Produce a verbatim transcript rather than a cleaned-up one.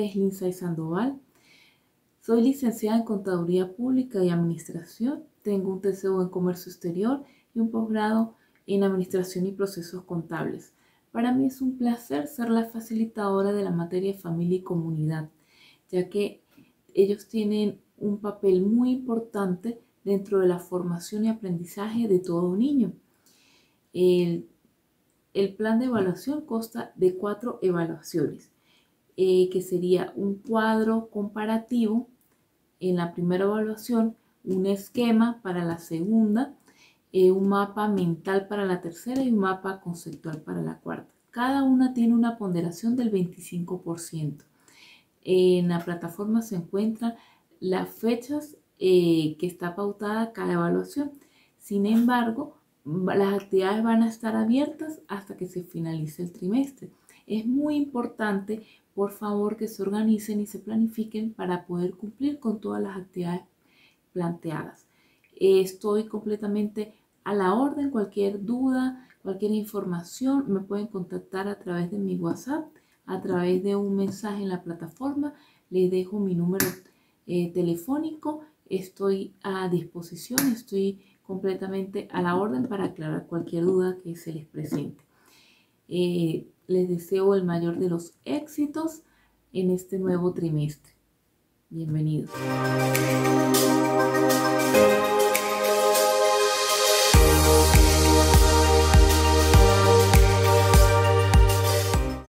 nombre es Lindsay Sandoval. Soy licenciada en Contaduría Pública y Administración. Tengo un T C U en Comercio Exterior y un posgrado en Administración y Procesos Contables. Para mí es un placer ser la facilitadora de la materia de familia y comunidad, ya que ellos tienen un papel muy importante dentro de la formación y aprendizaje de todo niño. El, el plan de evaluación consta de cuatro evaluaciones, eh, que sería un cuadro comparativo en la primera evaluación, un esquema para la segunda, eh, un mapa mental para la tercera y un mapa conceptual para la cuarta. Cada una tiene una ponderación del veinticinco por ciento. En la plataforma se encuentran las fechas eh, que está pautada cada evaluación. Sin embargo, las actividades van a estar abiertas hasta que se finalice el trimestre. Es muy importante, por favor, que se organicen y se planifiquen para poder cumplir con todas las actividades planteadas. Estoy completamente a la orden. Cualquier duda, cualquier información, me pueden contactar a través de mi WhatsApp, a través de un mensaje en la plataforma. Les dejo mi número eh, telefónico. Estoy a disposición, estoy completamente a la orden para aclarar cualquier duda que se les presente. Eh, les deseo el mayor de los éxitos en este nuevo trimestre. Bienvenidos.